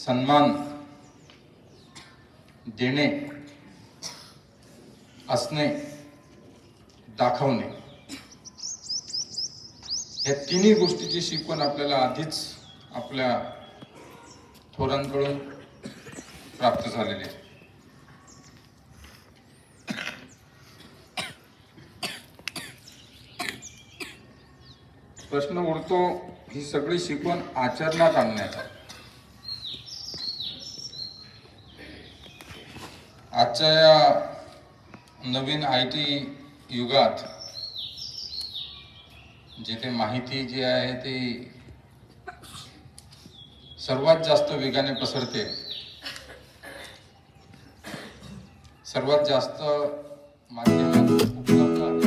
सन्मान देणे, असणे, दाखवणे, या तिन्ही गोष्टीची शिकवण आपल्याला आधीच आपल्या थोरांकडून प्राप्त झालेली आहे. प्रश्न उरतो ही सगळी शिकवण आचरणात आणण्याचा. आजच्या या नवीन IT युगात जिथे माहिती जी आहे ती सर्वात जास्त वेगाने पसरते, सर्वात जास्त माध्यमात उपलब्ध आहे.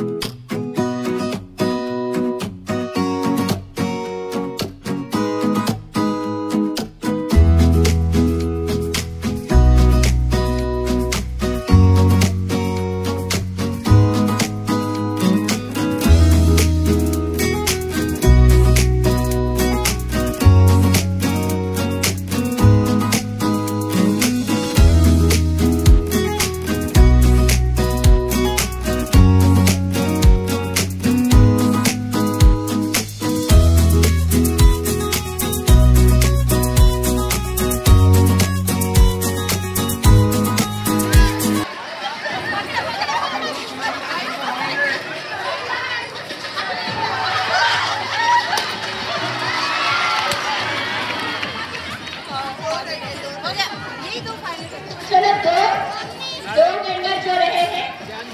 चलो दो मेंबर जो रहे हैं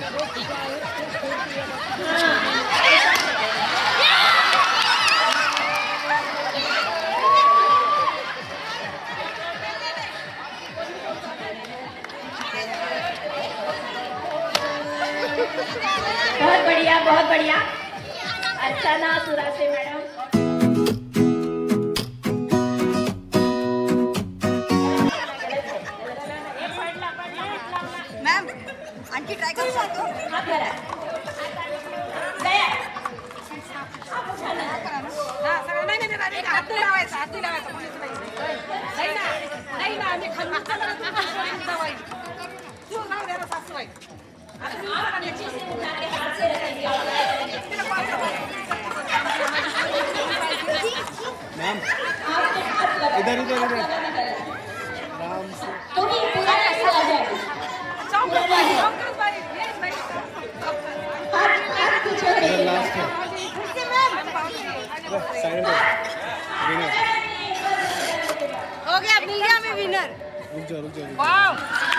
बहुत बढ़िया, बहुत बढ़िया. अर्चना सुरासे मैडम. मैम आणखी ट्राय करू शकतो. हाती लावायचं नाही ना आम्ही सासूबाई मैम इधर इधर इधर आराम से. लास्ट है साइड में विनर हो गया. मिल गया हमें विनर. रुक जाओ वाओ.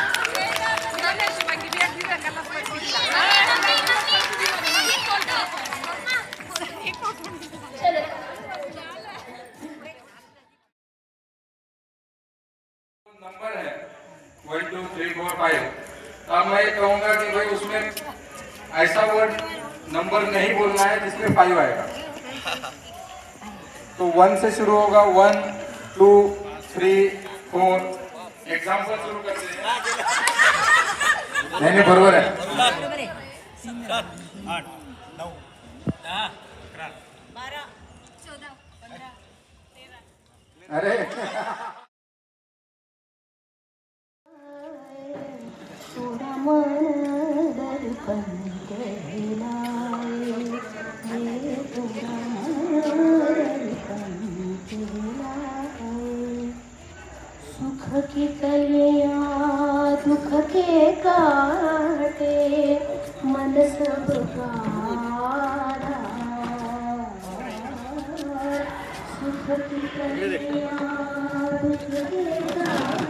नंबर है 1 2 3 4 5. अब मैं कहूंगा कि भाई उसमें ऐसा वर्ड नंबर नहीं बोलना है जिसमें 5 आएगा. तो 1 से शुरू होगा. 1 2 3 4. एग्जाम्पल शुरू करते हैं. नहीं बरोबर है. 7 8 9 10 12 14 15 13. अरे सुख की कलियां दुख के काटे मन सब काढ़ा. सुख की कलियां दुख के काटे